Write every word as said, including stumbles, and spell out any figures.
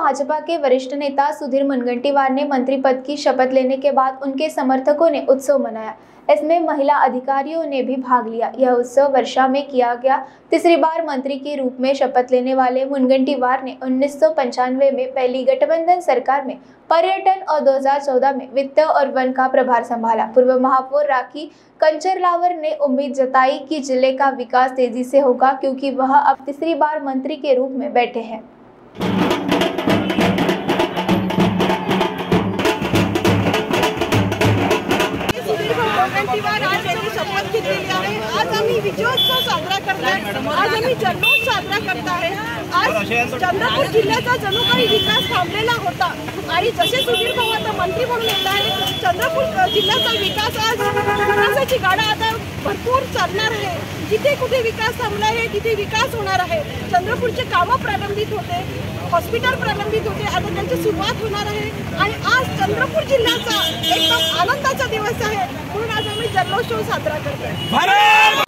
भाजपा के वरिष्ठ नेता सुधीर मुनगंटीवार ने मंत्री पद की शपथ लेने के बाद उनके समर्थकों ने उत्सव मनाया। इसमें महिला अधिकारियों ने भी भाग लिया। यह उत्सव वर्षा में किया गया। तीसरी बार मंत्री के रूप में शपथ लेने वाले मुनगंटीवार ने उन्नीस सौ पंचानवे में पहली गठबंधन सरकार में पर्यटन और दो हज़ार चौदह में वित्त और वन का प्रभार संभाला। पूर्व महापौर राखी कंचरलावर ने उम्मीद जताई कि जिले का विकास तेजी से होगा, क्योंकि वह अब तीसरी बार मंत्री के रूप में बैठे हैं। आज आम्ही विजयोत्सव साजरा करताय, आज आम्ही जल्लोष साजरा करत आहे। आज चंद्रपूर जिल्ह्याचा जणू काही विकास थांबलेला होता आणि जसे सुधीर भाऊ आता मंत्री म्हणून येत आहे, चंद्रपूर जिल्ह्याचा विकास आज विकासाची गाडा आता भरपूर चालणार आहे। जिथे कुठे विकास थांबला आहे तिथे विकास होणार आहे। चंद्रपूरचे कामं प्रलंबित होते, हॉस्पिटल प्रलंबित होते, आता त्यांची सुरुवात होणार आहे आणि आज चंद्रपूर जिल्ह्याचा एकदम आनंदाचा दिवस आहे, म्हणून आज आम्ही जल्लोष साजरा करतोय।